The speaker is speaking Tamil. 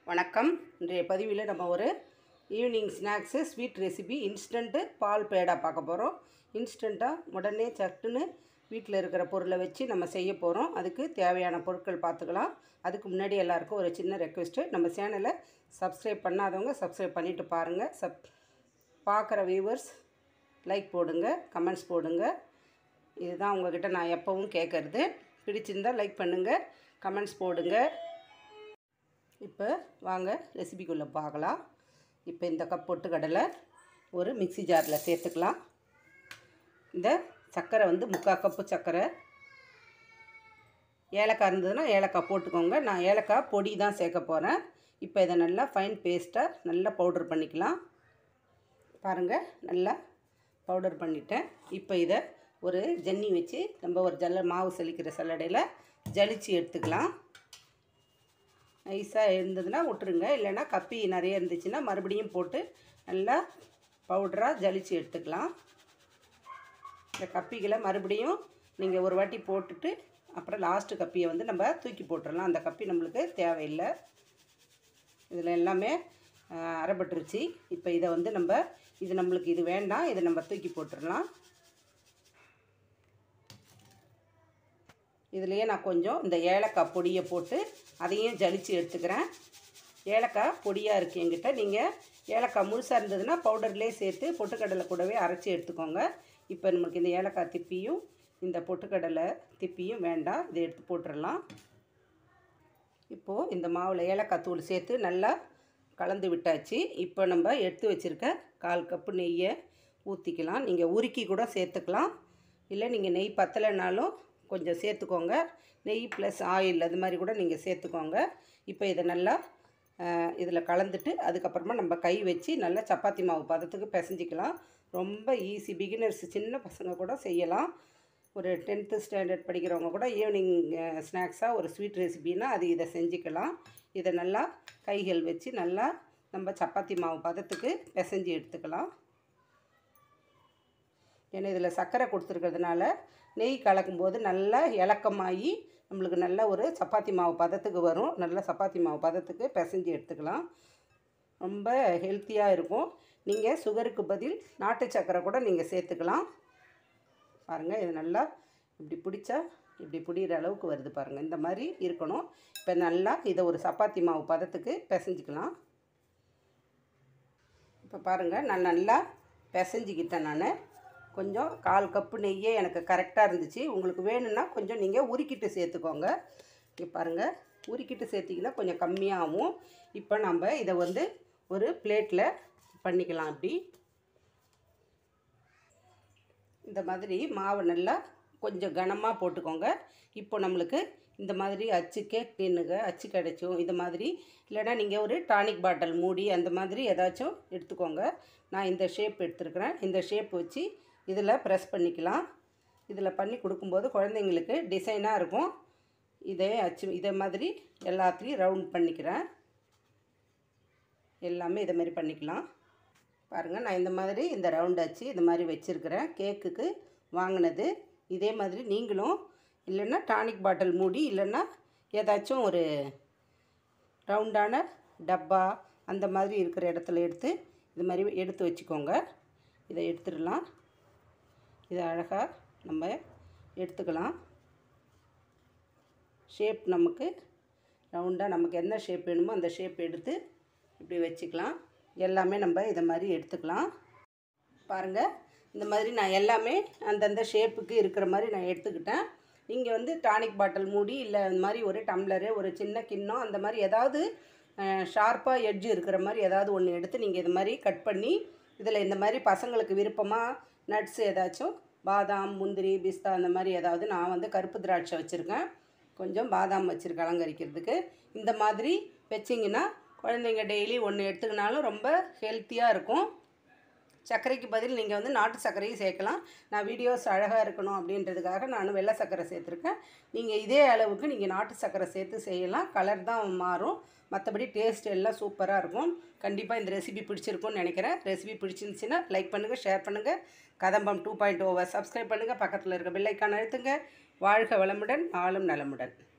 வணக்கம். இன்றைய பதிவில் நம்ம ஒரு evening snacks sweet recipe instant பால் பேடா பார்க்க போகிறோம். இன்ஸ்டண்ட்டாக உடனே சட்டுன்னு வீட்டில் இருக்கிற பொருளை வச்சு நம்ம செய்ய போகிறோம். அதுக்கு தேவையான பொருட்கள் பார்த்துக்கலாம். அதுக்கு முன்னாடி எல்லாருக்கும் ஒரு சின்ன ரெக்வெஸ்ட்டு, நம்ம சேனலை சப்ஸ்கிரைப் பண்ணாதவங்க சப்ஸ்கிரைப் பண்ணிவிட்டு பாருங்கள். பார்க்குற வியூவர்ஸ் லைக் போடுங்க, கமெண்ட்ஸ் போடுங்க. இதுதான் உங்கள்கிட்ட நான் எப்போவும் கேட்குறது. பிடிச்சிருந்தால் லைக் பண்ணுங்கள், கமெண்ட்ஸ் போடுங்க. இப்போ வாங்க ரெசிபிக்குள்ளே பார்க்கலாம். இப்போ இந்த கப் பொட்டுக்கடலை ஒரு மிக்ஸி ஜாரில் சேர்த்துக்கலாம். இந்த சர்க்கரை வந்து 3/4 கப்பு சர்க்கரை. ஏலக்காய் இருந்ததுன்னா ஏலக்காய் போட்டுக்கோங்க. நான் ஏலக்காய் பொடி தான் சேர்க்க போகிறேன். இப்போ இதை நல்லா ஃபைன் பேஸ்ட்டாக நல்லா பவுடர் பண்ணிக்கலாம். பாருங்கள், நல்லா பவுடர் பண்ணிட்டேன். இப்போ இதை ஒரு ஜன்னி வச்சு நம்ம ஒரு மாவு சலிக்கிற சல்லடையில் ஜலிச்சு எடுத்துக்கலாம். நைஸாக இருந்ததுன்னா விட்டுருங்க, இல்லைன்னா கப்பி நிறைய இருந்துச்சுன்னா மறுபடியும் போட்டு நல்லா பவுடராக ஜலிச்சு எடுத்துக்கலாம். இந்த கப்பிகளை மறுபடியும் நீங்கள் ஒரு வாட்டி போட்டுட்டு அப்புறம் லாஸ்ட்டு கப்பியை வந்து நம்ம தூக்கி போட்டுடலாம். அந்த கப்பி நம்மளுக்கு தேவையில்லை. இதில் எல்லாமே அரைப்பட்டுருச்சு. இப்போ இதை வந்து இது நம்மளுக்கு இது வேண்டாம், இதை நம்ம தூக்கி போட்டுடலாம். இதுலேயே நான் கொஞ்சம் இந்த ஏலக்காய் பொடியை போட்டு அதையும் ஜலிச்சு எடுத்துக்கிறேன். ஏலக்காய் பொடியாக இருக்குது என்கிட்ட. நீங்கள் ஏலக்காய் முழுசாக இருந்ததுன்னா பவுடர்லேயே சேர்த்து பொட்டுக்கடலை கூடவே அரைச்சி எடுத்துக்கோங்க. இப்போ நம்மளுக்கு இந்த ஏலக்காய் திப்பியும் இந்த பொட்டுக்கடலை திப்பியும் வேண்டாம், இதை எடுத்து போட்டுடலாம். இப்போது இந்த மாவில் ஏலக்காய் தூள் சேர்த்து நல்லா கலந்து விட்டாச்சு. இப்போ நம்ம எடுத்து வச்சுருக்க 1/4 கப்பு நெய்யை ஊற்றிக்கலாம். நீங்கள் உருக்கி கூட சேர்த்துக்கலாம், இல்லை நீங்கள் நெய் பத்தலைனாலும் கொஞ்சம் சேர்த்துக்கோங்க. நெய் ப்ளஸ் ஆயில் அது மாதிரி கூட நீங்கள் சேர்த்துக்கோங்க. இப்போ இதை நல்லா இதில் கலந்துட்டு அதுக்கப்புறமா நம்ம கை வச்சு நல்லா சப்பாத்தி மாவு பதத்துக்கு பிசைஞ்சிக்கலாம். ரொம்ப ஈஸி, பிகினர்ஸ் சின்ன பசங்க கூட செய்யலாம். ஒரு 10th ஸ்டாண்டர்ட் படிக்கிறவங்க கூட ஈவினிங் ஸ்நாக்ஸாக ஒரு ஸ்வீட் ரெசிபின்னா இதை செஞ்சுக்கலாம். இதை நல்லா கைகள் வச்சு நல்லா நம்ம சப்பாத்தி மாவு பதத்துக்கு பிசைஞ்சு எடுத்துக்கலாம். ஏன்னா இதில் சர்க்கரை கொடுத்துருக்கிறதுனால நெய் கலக்கும்போது நல்லா இலக்கமாகி நம்மளுக்கு நல்ல ஒரு சப்பாத்தி மாவு பதத்துக்கு வரும். நல்லா சப்பாத்தி மாவு பதத்துக்கு பிசைஞ்சு எடுத்துக்கலாம். ரொம்ப ஹெல்த்தியாக இருக்கும். நீங்கள் சுகருக்கு பதில் நாட்டு சர்க்கரை கூட நீங்கள் சேர்த்துக்கலாம். பாருங்கள், இது நல்லா இப்படி பிடிச்சா இப்படி பிடிக்கிற அளவுக்கு வருது பாருங்கள். இந்த மாதிரி இருக்கணும். இப்போ நல்லா இதை ஒரு சப்பாத்தி மாவு பதத்துக்கு பிசைஞ்சிக்கலாம். இப்போ பாருங்கள், நான் நல்லா பிசைஞ்சிக்கிட்டேன். நான் கொஞ்சம் 1/4 கப்பு நெய்யே எனக்கு கரெக்டாக இருந்துச்சு. உங்களுக்கு வேணும்னா கொஞ்சம் நீங்கள் உருக்கிட்டு சேர்த்துக்கோங்க. இங்கே பாருங்கள், உருக்கிட்டு சேர்த்திங்கன்னா கொஞ்சம் கம்மியாகும். இப்போ நம்ம இதை வந்து ஒரு பிளேட்டில் பண்ணிக்கலாம். அப்படி இந்த மாதிரி மாவை நல்லா கொஞ்சம் கனமாக போட்டுக்கோங்க. இப்போ நம்மளுக்கு இந்த மாதிரி கேக் டின்னுங்க அச்சு கிடைச்சும், இது மாதிரி இல்லைனா நீங்கள் ஒரு டானிக் பாட்டில் மூடி அந்த மாதிரி ஏதாச்சும் எடுத்துக்கோங்க. நான் இந்த ஷேப் எடுத்துருக்கிறேன். இந்த ஷேப் வச்சு இதில் ப்ரெஸ் பண்ணிக்கலாம். இதில் பண்ணி கொடுக்கும்போது குழந்தைங்களுக்கு டிசைனாக இருக்கும். இதே மாதிரி எல்லாத்தையும் ரவுண்ட் பண்ணிக்கிறேன். எல்லாமே இதை மாதிரி பண்ணிக்கலாம். பாருங்கள், நான் இந்த மாதிரி இந்த ரவுண்ட் அச்சு இது மாதிரி வச்சுருக்கிறேன். கேக்குக்கு வாங்கினது. இதே மாதிரி நீங்களும் இல்லைன்னா டானிக் பாட்டில் மூடி இல்லைன்னா ஏதாச்சும் ஒரு ரவுண்டான டப்பா அந்த மாதிரி இருக்கிற இடத்துல எடுத்து இது மாதிரி எடுத்து வச்சுக்கோங்க. இதை எடுத்துடலாம். இதை அழகாக நம்ம எடுத்துக்கலாம். ஷேப் நமக்கு ரவுண்டாக நமக்கு என்ன ஷேப் வேணுமோ அந்த ஷேப் எடுத்து இப்படி வச்சுக்கலாம். எல்லாமே நம்ம இதை மாதிரி எடுத்துக்கலாம். பாருங்கள், இந்த மாதிரி நான் எல்லாமே அந்தந்த ஷேப்புக்கு இருக்கிற மாதிரி நான் எடுத்துக்கிட்டேன். நீங்கள் வந்து டானிக் பாட்டில் மூடி இல்லை இந்த மாதிரி ஒரு டம்ளரு ஒரு சின்ன கிண்ணம் அந்த மாதிரி ஏதாவது ஷார்ப்பாக எட்ஜு இருக்கிற மாதிரி ஏதாவது ஒன்று எடுத்து நீங்கள் இது மாதிரி கட் பண்ணி இதில் இந்த மாதிரி பசங்களுக்கு விருப்பமாக நட்ஸ் ஏதாச்சும் பாதாம் முந்திரி பிஸ்தா அந்த மாதிரி ஏதாவது, நான் வந்து கருப்பு திராட்சை வச்சுருக்கேன், கொஞ்சம் பாதாம் வச்சுருக்கேன் அலங்கரிக்கிறதுக்கு. இந்த மாதிரி வச்சிங்கன்னா குழந்தைங்க டெய்லி ஒன்று எடுத்துக்கினாலும் ரொம்ப ஹெல்த்தியாக இருக்கும். சர்க்கரைக்கு பதில் நீங்கள் வந்து நாட்டு சர்க்கரையும் சேர்க்கலாம். நான் வீடியோஸ் அழகாக இருக்கணும் அப்படின்றதுக்காக நான் வெள்ளை சர்க்கரை சேர்த்துருக்கேன். நீங்கள் இதே அளவுக்கு நீங்கள் நாட்டு சர்க்கரை சேர்த்து செய்யலாம். கலர் தான் மாறும், மற்றபடி டேஸ்ட் எல்லாம் சூப்பராக இருக்கும். கண்டிப்பாக இந்த ரெசிபி பிடிச்சிருக்கும்னு நினைக்கிறேன். ரெசிபி பிடிச்சிருந்துச்சின்னா லைக் பண்ணுங்கள், ஷேர் பண்ணுங்கள். கதம்பம் 2.0 சப்ஸ்கிரைப் பண்ணுங்கள். பக்கத்தில் இருக்க பெல் ஐக்கான் அழுத்துங்க. வாழ்க வளமுடன், நாளும் நலமுடன்.